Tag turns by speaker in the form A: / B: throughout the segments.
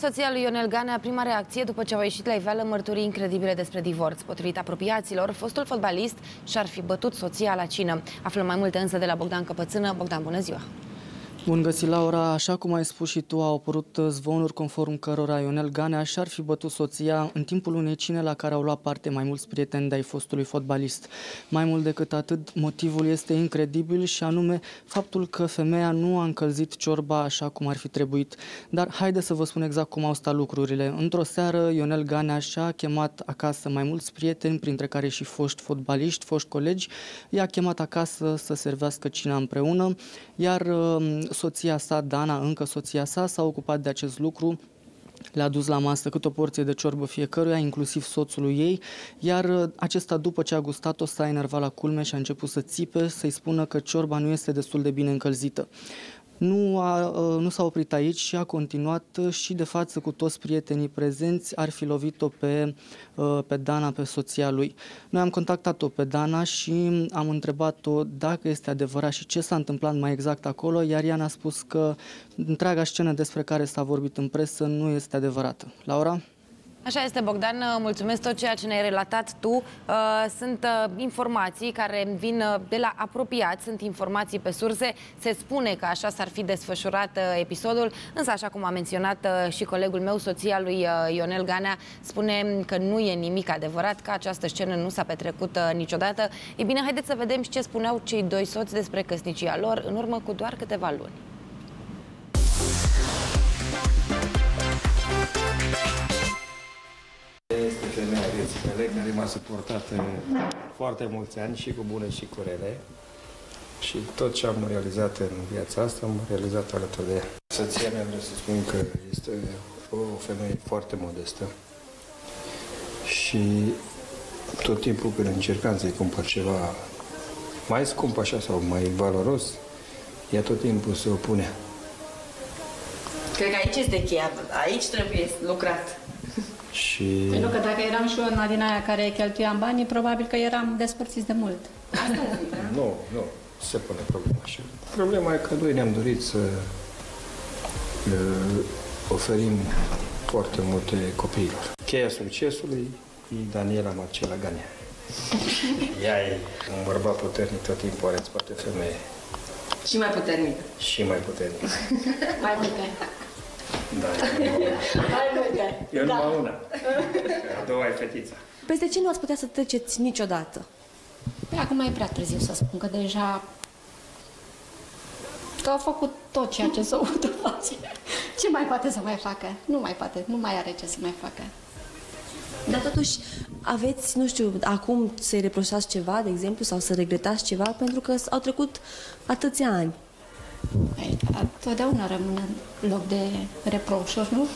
A: Soția lui Ionel Ganea, prima reacție după ce au ieșit la iveală mărturii incredibile despre divorț. Potrivit apropiaților, fostul fotbalist și-ar fi bătut soția la cină. Aflăm mai multe însă de la Bogdan Căpățână. Bogdan, bună ziua!
B: Bun găsit, Laura! Așa cum ai spus și tu, au apărut zvonuri conform cărora Ionel Ganea și-ar fi bătut soția în timpul unei cine la care au luat parte mai mulți prieteni de-ai fostului fotbalist. Mai mult decât atât, motivul este incredibil și anume faptul că femeia nu a încălzit ciorba așa cum ar fi trebuit. Dar haide să vă spun exact cum au stat lucrurile. Într-o seară, Ionel Ganea și-a chemat acasă mai mulți prieteni, printre care și foști fotbaliști, foști colegi. I-a chemat acasă să servească cina împreună, iar soția sa, Dana, încă soția sa, s-a ocupat de acest lucru. Le-a dus la masă câte o porție de ciorbă fiecăruia, inclusiv soțului ei, iar acesta, după ce a gustat-o, s-a enervat la culme și a început să țipe, să-i spună că ciorba nu este destul de bine încălzită. Nu s-a oprit aici și a continuat și de față cu toți prietenii prezenți, ar fi lovit-o pe Dana, pe soția lui. Noi am contactat-o pe Dana și am întrebat-o dacă este adevărat și ce s-a întâmplat mai exact acolo, iar ea ne-a spus că întreaga scenă despre care s-a vorbit în presă nu este adevărată. Laura?
A: Așa este, Bogdan, mulțumesc tot ceea ce ne-ai relatat tu. Sunt informații care vin de la apropiați, sunt informații pe surse. Se spune că așa s-ar fi desfășurat episodul, însă, așa cum a menționat și colegul meu, soția lui Ionel Ganea spune că nu e nimic adevărat, că această scenă nu s-a petrecut niciodată. Ei bine, haideți să vedem și ce spuneau cei doi soți despre căsnicia lor în urmă cu doar câteva luni.
C: Este femeia vieții mele, care m-a suportat foarte mulți ani și cu bune și cu rele. Și tot ce am realizat în viața asta, am realizat alături de ea. Soția mea, vreau să spun că este o femeie foarte modestă. Și tot timpul când încercam să-i cumpăr ceva mai scump așa sau mai valoros, ea tot timpul se opunea.
D: Cred că aici este cheia, aici trebuie lucrat.
C: Și...
E: Pentru că dacă eram și eu din aia care cheltuiam banii, probabil că eram despărțiți de mult.
D: Asta zic, da?
C: Nu se pune problema așa. Problema e că noi ne-am dorit să oferim foarte multe copiilor. Cheia succesului e Daniela Marcela Ganea. Ea e un bărbat puternic, tot timpul are în spate femeie.
D: Și mai puternic.
C: Și mai puternic.
E: Mai multe.
C: Da,
E: Mai multe.
C: eu numai una. A doua e fetița.
F: Peste ce nu ați putea să treceți niciodată?
E: Păi acum e prea târziu să spun că deja că au făcut tot ceea ce s-a putut face. Ce mai poate să mai facă? Nu mai poate, nu mai are ce să mai facă.
F: Dar totuși aveți, nu știu, acum să-i reproșați ceva, de exemplu, sau să regretați ceva, pentru că au trecut atâția ani.
E: Păi, totdeauna rămâne loc de reproșuri, nu?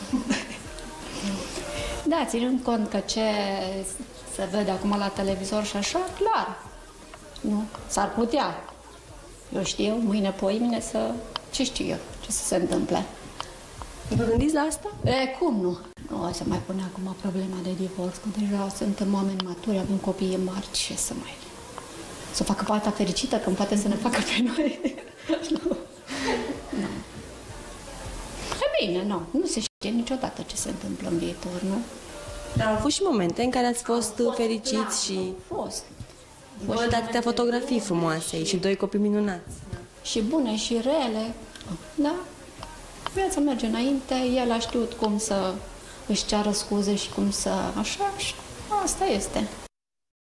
E: Da, ținând cont că ce se vede acum la televizor și așa, clar, nu? S-ar putea. Eu știu, mâine, poimine, ce știu eu, ce să se întâmple.
F: Vă gândiți la asta?
E: Cum nu? Nu o să mai pune acum problema de divorț, că deja suntem oameni maturi, avem copii mari, ce să mai... Să facă pe alta fericită, când poate să ne facă pe noi. Nu. E bine, nu se știe niciodată ce se întâmplă în viitor, nu?
F: Dar au fost și momente în care ați fost fericiți și...
E: Fost.
F: Vă de atâtea fotografii frumoase și doi copii minunați.
E: Și bune și rele, da? Viața merge înainte, el a știut cum să își ceară scuze și cum să... Așa, și asta este.